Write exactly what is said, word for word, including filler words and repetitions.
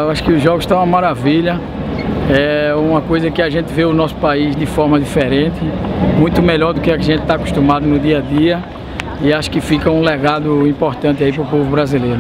Eu acho que os jogos estão uma maravilha, é uma coisa que a gente vê o nosso país de forma diferente, muito melhor do que a gente está acostumado no dia a dia, e acho que fica um legado importante aí para o povo brasileiro.